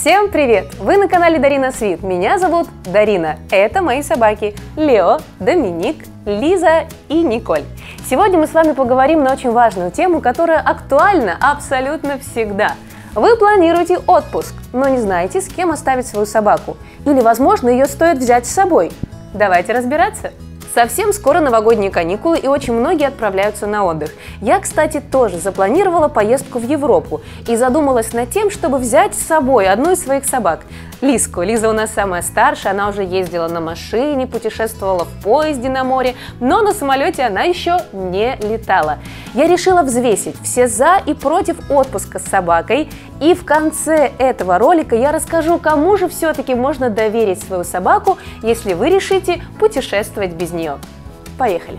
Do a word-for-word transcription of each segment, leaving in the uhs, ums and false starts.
Всем привет! Вы на канале Дарина Свит. Меня зовут Дарина. Это мои собаки Лео, Доминик, Лиза и Николь. Сегодня мы с вами поговорим на очень важную тему, которая актуальна абсолютно всегда. Вы планируете отпуск, но не знаете, с кем оставить свою собаку. Или, возможно, ее стоит взять с собой. Давайте разбираться. Совсем скоро новогодние каникулы, и очень многие отправляются на отдых. Я, кстати, тоже запланировала поездку в Европу и задумалась над тем, чтобы взять с собой одну из своих собак. Лизку. Лиза у нас самая старшая, она уже ездила на машине, путешествовала в поезде на море, но на самолете она еще не летала. Я решила взвесить все за и против отпуска с собакой, и в конце этого ролика я расскажу, кому же все-таки можно доверить свою собаку, если вы решите путешествовать без нее. Поехали!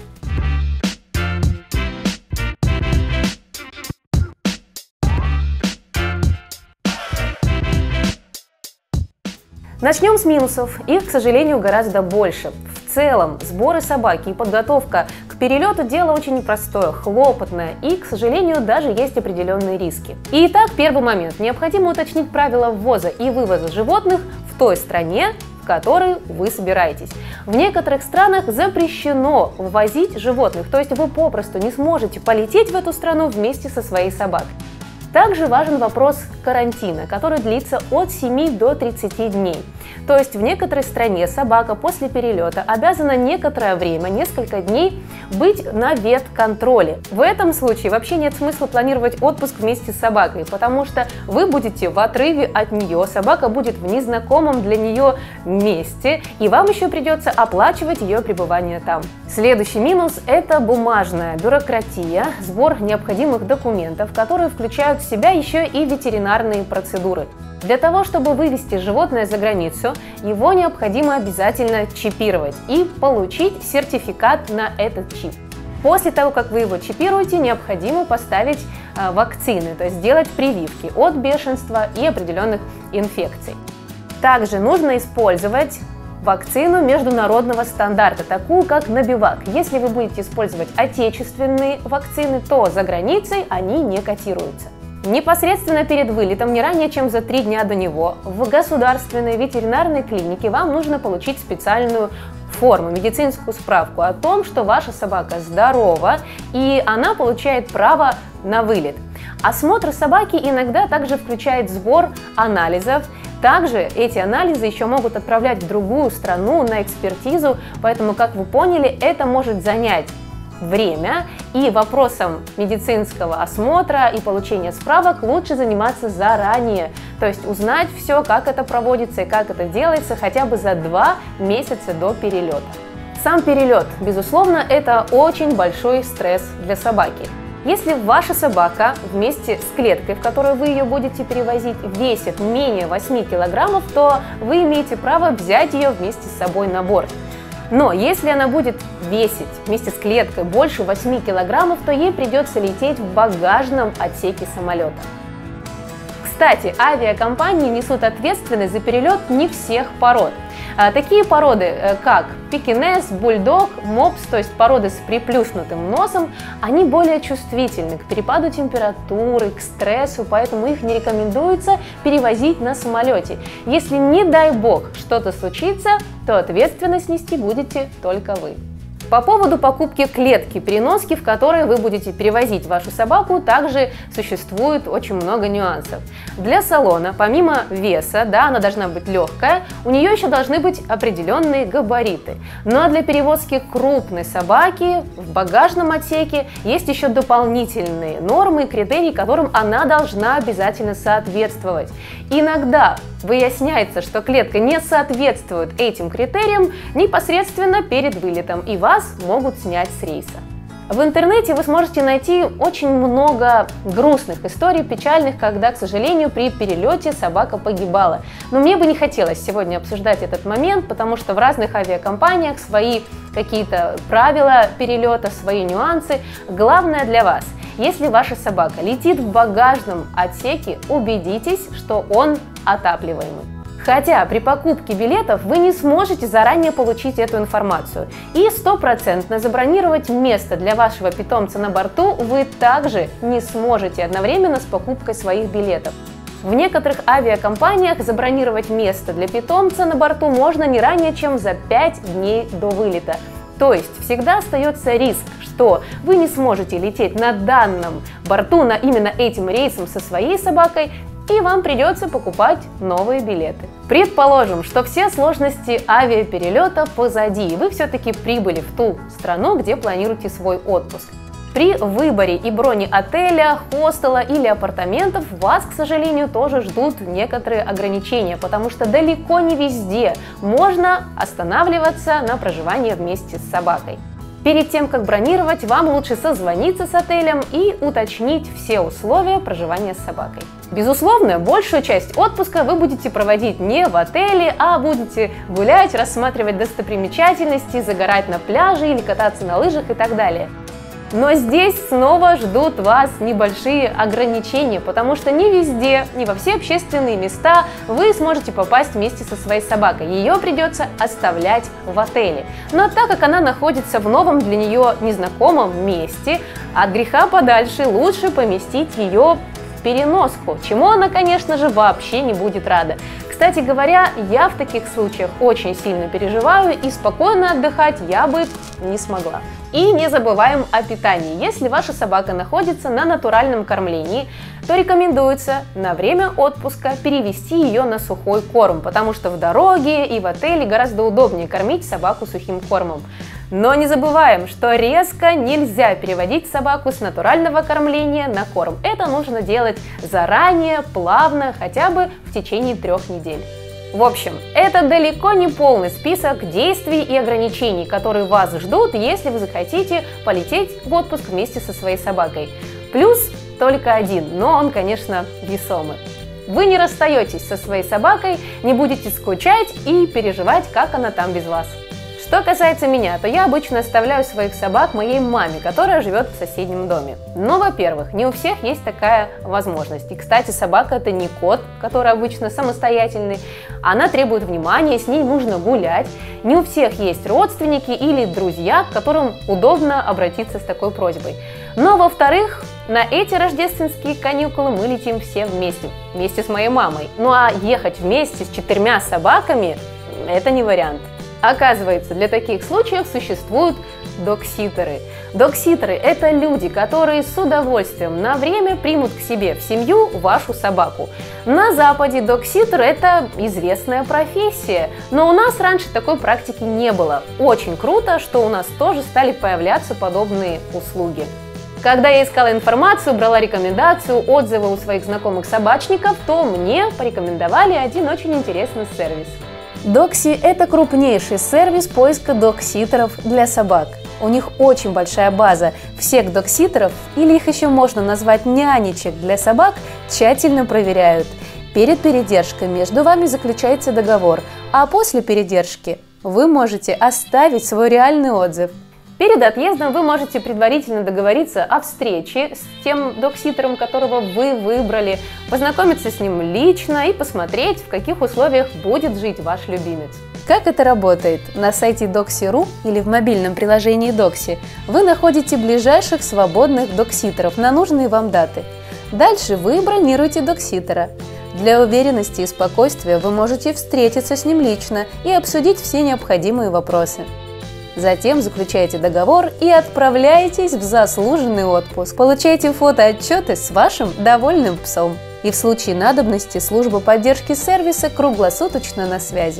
Начнем с минусов. Их, к сожалению, гораздо больше. В целом, сборы собаки и подготовка к перелету – дело очень непростое, хлопотное и, к сожалению, даже есть определенные риски. Итак, первый момент. Необходимо уточнить правила ввоза и вывоза животных в той стране, в которой вы собираетесь. В некоторых странах запрещено ввозить животных, то есть вы попросту не сможете полететь в эту страну вместе со своей собакой. Также важен вопрос карантина, который длится от семи до тридцати дней. То есть в некоторой стране собака после перелета обязана некоторое время, несколько дней, быть на ветконтроле. В этом случае вообще нет смысла планировать отпуск вместе с собакой, потому что вы будете в отрыве от нее, собака будет в незнакомом для нее месте, и вам еще придется оплачивать ее пребывание там. Следующий минус – это бумажная бюрократия, сбор необходимых документов, которые включают в себя еще и ветеринарные процедуры. Для того, чтобы вывести животное за границу, его необходимо обязательно чипировать и получить сертификат на этот чип. После того, как вы его чипируете, необходимо поставить э, вакцины, то есть сделать прививки от бешенства и определенных инфекций. Также нужно использовать вакцину международного стандарта, такую как Набивак. Если вы будете использовать отечественные вакцины, то за границей они не котируются. Непосредственно перед вылетом, не ранее чем за три дня до него, в государственной ветеринарной клинике вам нужно получить специальную форму, медицинскую справку о том, что ваша собака здорова и она получает право на вылет. Осмотр собаки иногда также включает сбор анализов. Также эти анализы еще могут отправлять в другую страну на экспертизу, поэтому, как вы поняли, это может занять время, и вопросом медицинского осмотра и получения справок лучше заниматься заранее, то есть узнать все, как это проводится и как это делается хотя бы за два месяца до перелета. Сам перелет, безусловно, это очень большой стресс для собаки. Если ваша собака вместе с клеткой, в которой вы ее будете перевозить, весит менее восьми килограммов, то вы имеете право взять ее вместе с собой на борт. Но если она будет весить вместе с клеткой больше восьми килограммов, то ей придется лететь в багажном отсеке самолета. Кстати, авиакомпании несут ответственность за перелет не всех пород. Такие породы, как пекинес, бульдог, мопс, то есть породы с приплюснутым носом, они более чувствительны к перепаду температуры, к стрессу, поэтому их не рекомендуется перевозить на самолете. Если, не дай бог, что-то случится, то ответственность нести будете только вы. По поводу покупки клетки-переноски, в которой вы будете перевозить вашу собаку, также существует очень много нюансов. Для салона, помимо веса, да, она должна быть легкая, у нее еще должны быть определенные габариты. Ну а для перевозки крупной собаки в багажном отсеке есть еще дополнительные нормы и критерии, которым она должна обязательно соответствовать. Иногда выясняется, что клетка не соответствует этим критериям непосредственно перед вылетом, и вас могут снять с рейса. В интернете вы сможете найти очень много грустных историй, печальных, когда, к сожалению, при перелете собака погибала. Но мне бы не хотелось сегодня обсуждать этот момент, потому что в разных авиакомпаниях свои какие-то правила перелета, свои нюансы. Главное для вас, если ваша собака летит в багажном отсеке, убедитесь, что он отапливаемый. Хотя при покупке билетов вы не сможете заранее получить эту информацию. И стопроцентно забронировать место для вашего питомца на борту вы также не сможете одновременно с покупкой своих билетов. В некоторых авиакомпаниях забронировать место для питомца на борту можно не ранее, чем за пять дней до вылета. То есть всегда остается риск, что вы не сможете лететь на данном борту, на именно этим рейсом со своей собакой, и вам придется покупать новые билеты. Предположим, что все сложности авиаперелета позади, и вы все-таки прибыли в ту страну, где планируете свой отпуск. При выборе и броне отеля, хостела или апартаментов вас, к сожалению, тоже ждут некоторые ограничения, потому что далеко не везде можно останавливаться на проживание вместе с собакой. Перед тем, как бронировать, вам лучше созвониться с отелем и уточнить все условия проживания с собакой. Безусловно, большую часть отпуска вы будете проводить не в отеле, а будете гулять, рассматривать достопримечательности, загорать на пляже или кататься на лыжах и так далее. Но здесь снова ждут вас небольшие ограничения, потому что не везде, не во все общественные места вы сможете попасть вместе со своей собакой. Ее придется оставлять в отеле. Но так как она находится в новом для нее незнакомом месте, от греха подальше лучше поместить ее в переноску, чему она, конечно же, вообще не будет рада. Кстати говоря, я в таких случаях очень сильно переживаю, и спокойно отдыхать я бы не смогла. И не забываем о питании. Если ваша собака находится на натуральном кормлении, то рекомендуется на время отпуска перевести ее на сухой корм, потому что в дороге и в отеле гораздо удобнее кормить собаку сухим кормом. Но не забываем, что резко нельзя переводить собаку с натурального кормления на корм. Это нужно делать заранее, плавно, хотя бы в течение трех недель. В общем, это далеко не полный список действий и ограничений, которые вас ждут, если вы захотите полететь в отпуск вместе со своей собакой. Плюс только один, но он, конечно, весомый. Вы не расстаетесь со своей собакой, не будете скучать и переживать, как она там без вас. Что касается меня, то я обычно оставляю своих собак моей маме, которая живет в соседнем доме. Но, во-первых, не у всех есть такая возможность. И, кстати, собака – это не кот, который обычно самостоятельный. Она требует внимания, с ней нужно гулять. Не у всех есть родственники или друзья, к которым удобно обратиться с такой просьбой. Но, во-вторых, на эти рождественские каникулы мы летим все вместе, вместе с моей мамой. Ну а ехать вместе с четырьмя собаками – это не вариант. Оказывается, для таких случаев существуют догситеры. Догситеры – это люди, которые с удовольствием на время примут к себе в семью вашу собаку. На Западе догситер – это известная профессия, но у нас раньше такой практики не было. Очень круто, что у нас тоже стали появляться подобные услуги. Когда я искала информацию, брала рекомендацию, отзывы у своих знакомых собачников, то мне порекомендовали один очень интересный сервис. Догси – это крупнейший сервис поиска догситеров для собак. У них очень большая база всех догситеров, или их еще можно назвать нянечек для собак, тщательно проверяют. Перед передержкой между вами заключается договор, а после передержки вы можете оставить свой реальный отзыв. Перед отъездом вы можете предварительно договориться о встрече с тем догситером, которого вы выбрали, познакомиться с ним лично и посмотреть, в каких условиях будет жить ваш любимец. Как это работает? На сайте догси точка ру или в мобильном приложении Догси вы находите ближайших свободных догситеров на нужные вам даты. Дальше вы бронируете догситера. Для уверенности и спокойствия вы можете встретиться с ним лично и обсудить все необходимые вопросы. Затем заключаете договор и отправляетесь в заслуженный отпуск. Получаете фотоотчеты с вашим довольным псом. И в случае надобности служба поддержки сервиса круглосуточно на связи.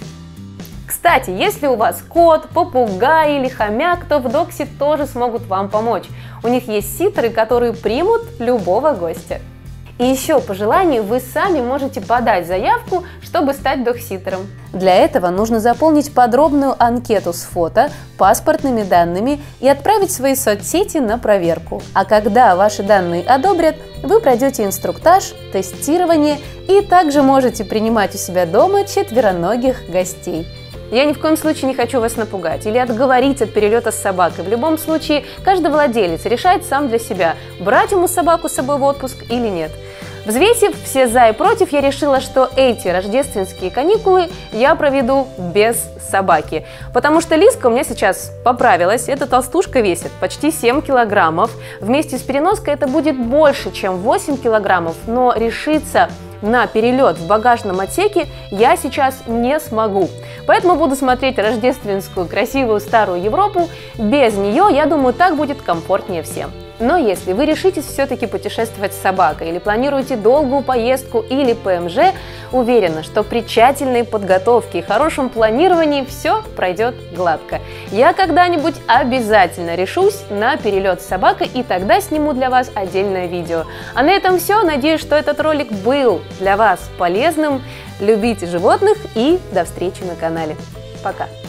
Кстати, если у вас кот, попугай или хомяк, то в Догси тоже смогут вам помочь. У них есть ситеры, которые примут любого гостя. И еще по желанию вы сами можете подать заявку, чтобы стать догситером. Для этого нужно заполнить подробную анкету с фото, паспортными данными и отправить в свои соцсети на проверку. А когда ваши данные одобрят, вы пройдете инструктаж, тестирование и также можете принимать у себя дома четвероногих гостей. Я ни в коем случае не хочу вас напугать или отговорить от перелета с собакой. В любом случае, каждый владелец решает сам для себя, брать ему собаку с собой в отпуск или нет. Взвесив все за и против, я решила, что эти рождественские каникулы я проведу без собаки. Потому что Лиска у меня сейчас поправилась, эта толстушка весит почти семь килограммов. Вместе с переноской это будет больше, чем восемь килограммов, но решиться на перелет в багажном отсеке я сейчас не смогу. Поэтому буду смотреть рождественскую красивую старую Европу. Без нее, я думаю, так будет комфортнее всем. Но если вы решитесь все-таки путешествовать с собакой или планируете долгую поездку или ПМЖ, уверена, что при тщательной подготовке и хорошем планировании все пройдет гладко. Я когда-нибудь обязательно решусь на перелет с собакой, и тогда сниму для вас отдельное видео. А на этом все. Надеюсь, что этот ролик был для вас полезным. Любите животных и до встречи на канале. Пока!